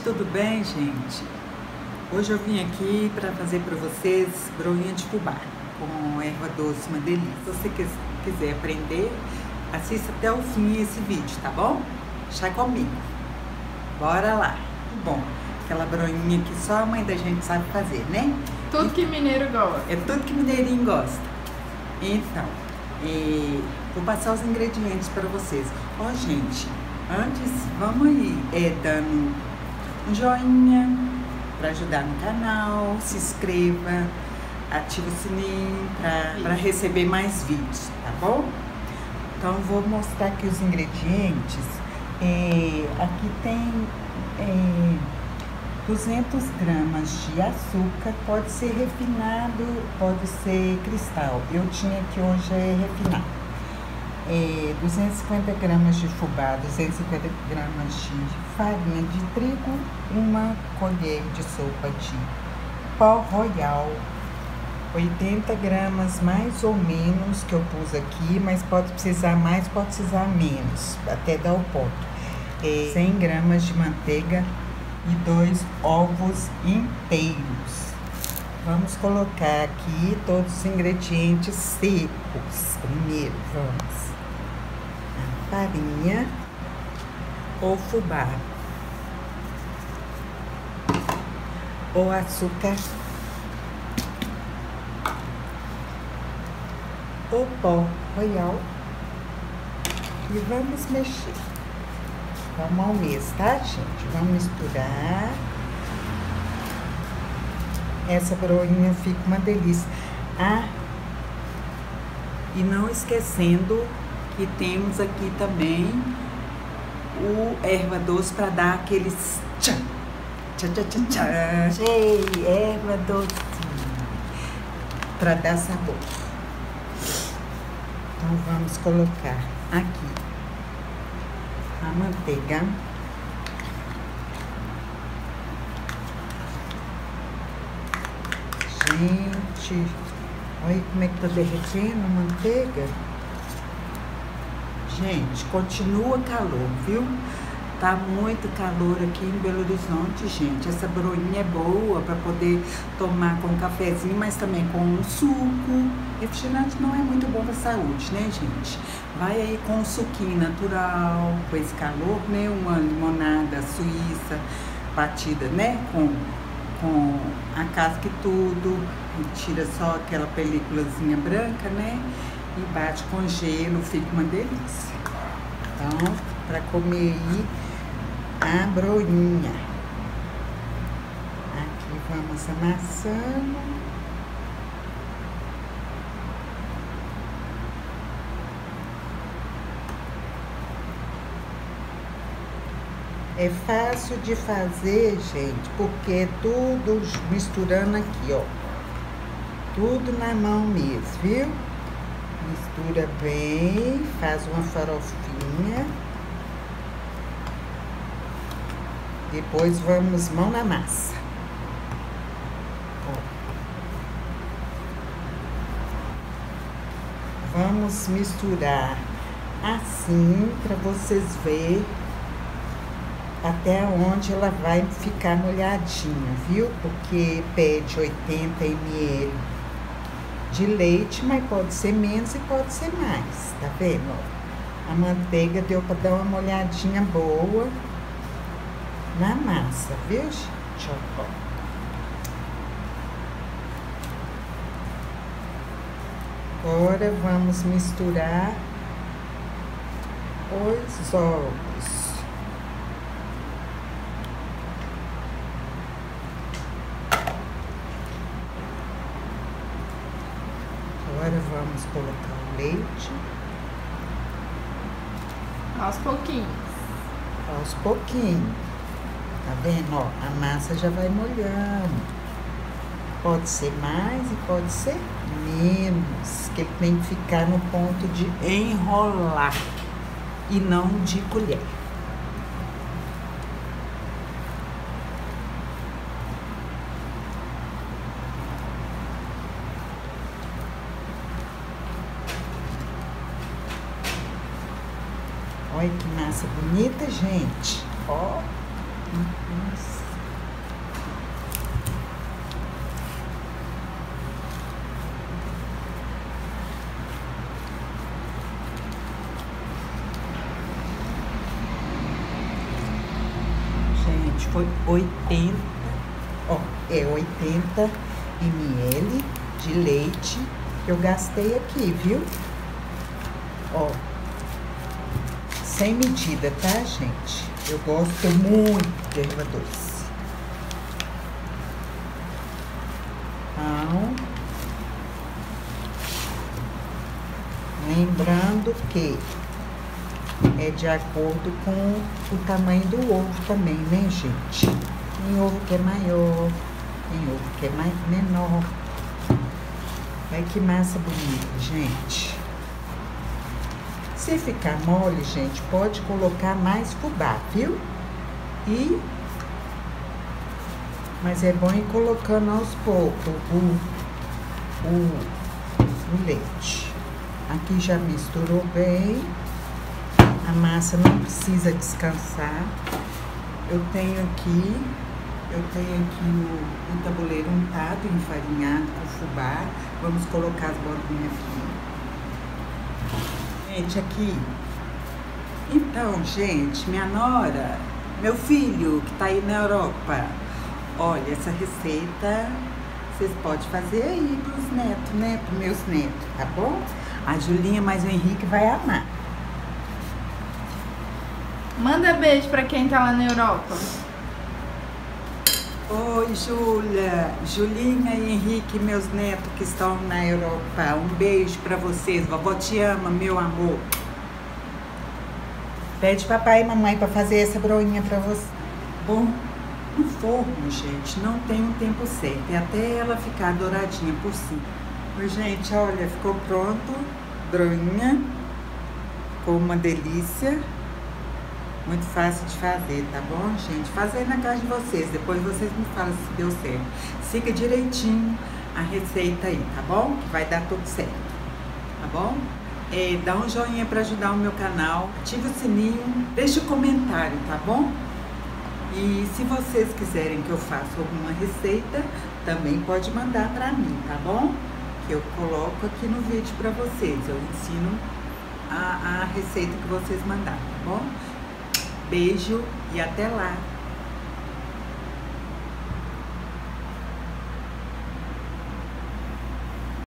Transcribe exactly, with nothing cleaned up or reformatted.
tudo bem, gente? Hoje eu vim aqui para fazer para vocês broinha de fubá com erva doce, uma delícia. Se você quiser aprender, assista até o fim esse vídeo, tá bom? Deixa comigo. Bora lá. Bom, aquela broinha que só a mãe da gente sabe fazer, né? Tudo que mineiro gosta. É tudo que mineirinho gosta. Então, é, vou passar os ingredientes para vocês. Ó, gente, antes vamos aí é, dando um joinha para ajudar no canal, se inscreva, ativa o sininho para receber mais vídeos, tá bom? Então vou mostrar aqui os ingredientes. É, aqui tem é, duzentas gramas de açúcar, pode ser refinado, pode ser cristal. Eu tinha que hoje é refinado. É, duzentas e cinquenta gramas de fubá, duzentas e cinquenta gramas de farinha de trigo, uma colher de sopa de pó royal, oitenta gramas mais ou menos que eu pus aqui, mas pode precisar mais, pode precisar menos, até dar o ponto. É, cem gramas de manteiga e dois ovos inteiros. Vamos colocar aqui todos os ingredientes secos. Primeiro, vamos a farinha ou fubá, o açúcar, o pó royal e vamos mexer. Vamos ao mês, tá, gente? Vamos misturar. Essa broinha fica uma delícia. Ah, e não esquecendo que temos aqui também o erva doce para dar aqueles tchan, tchan, tchan, tchan, tchan. Ei, erva doce para dar sabor. Então vamos colocar aqui a manteiga. Gente, olha como é que tá derretendo a manteiga. Gente, continua calor, viu? Tá muito calor aqui em Belo Horizonte, gente. Essa broinha é boa para poder tomar com um cafezinho, mas também com um suco. Refrigerante não é muito bom para a saúde, né, gente? Vai aí com um suquinho natural, com esse calor, né? Uma limonada suíça batida, né? Com, com a casca e tudo. E tira só aquela películazinha branca, né? E bate com gelo, fica uma delícia. Então, para comer aí a broinha. Aqui vamos amassando. É fácil de fazer, gente, porque é tudo misturando aqui, ó. Tudo na mão mesmo, viu? Mistura bem, faz uma farofinha. Depois vamos mão na massa. Ó. Vamos misturar assim para vocês verem até onde ela vai ficar molhadinha, viu? Porque pede oitenta mililitros de leite, mas pode ser menos e pode ser mais, tá vendo? A manteiga deu para dar uma molhadinha boa na massa, viu, gente? Ó. Agora vamos misturar os ovos. Agora vamos colocar o leite. Aos pouquinhos. Aos pouquinhos. Tá vendo? Ó, a massa já vai molhando. Pode ser mais e pode ser menos. Que ele tem que ficar no ponto de enrolar e não de colher. Olha que massa bonita, gente. Ó. Nossa. gente, foi oitenta, ó, é oitenta mililitros de leite que eu gastei aqui, viu? Ó, sem medida, tá, gente? Eu gosto muito de erva doce. Então, lembrando que é de acordo com o tamanho do ovo também, né, gente? Tem ovo que é maior, tem ovo que é mais menor. Olha que massa bonita, gente. Se ficar mole, gente, pode colocar mais fubá, viu? E... Mas é bom ir colocando aos poucos o, o, o leite. Aqui já misturou bem. A massa não precisa descansar. Eu tenho aqui, eu tenho aqui o, o tabuleiro untado, enfarinhado com fubá. Vamos colocar as bolinhas aqui. Gente, aqui. Então, gente, minha nora, meu filho que tá aí na Europa, olha, essa receita vocês podem fazer aí pros netos, né? Pros meus netos, tá bom? A Julinha, mas o Henrique vai amar. Manda beijo pra quem tá lá na Europa. Oi, Júlia, Julinha e Henrique, meus netos que estão na Europa. Um beijo pra vocês. Vovó te ama, meu amor. Pede papai e mamãe pra fazer essa broinha pra você. Bom, no forno, gente, não tem um tempo certo. É até ela ficar douradinha por cima. Oi, gente, olha, ficou pronto. Broinha. Ficou uma delícia. Muito fácil de fazer, tá bom, gente? Faz aí na casa de vocês, depois vocês me falam se deu certo. Siga direitinho a receita aí, tá bom? Que vai dar tudo certo, tá bom? É, dá um joinha para ajudar o meu canal, ativa o sininho, deixa o comentário, tá bom? E se vocês quiserem que eu faça alguma receita, também pode mandar para mim, tá bom? Que eu coloco aqui no vídeo para vocês, eu ensino a, a receita que vocês mandarem, tá bom? Beijo e até lá!